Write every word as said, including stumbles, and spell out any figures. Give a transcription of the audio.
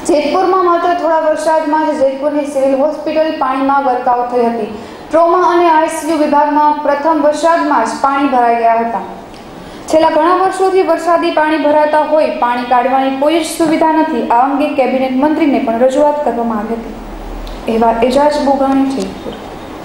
જેતપુરમાં માત્ર થોડા વરસાદમાં જ જેતપુરની સિવિલ હોસ્પિટલ પાણીમાં ગરકાવ થઈ હતી। ટ્રોમા અને આઈસીયુ વિભાગમાં પ્રથમ વરસાદમાં જ પાણી ભરાઈ ગયા હતા। છેલ્લા ઘણા વર્ષોથી વરસાદી પાણી ભરાતા હોય પાણી કાઢવાની કોઈ જ સુવિધા નથી। આ અંગે કેબિનેટ મંત્રીને પણ રજૂઆત કરવામાં આવી હતી। અહેવાલ એજાજ બોગાણી, જેતપુર।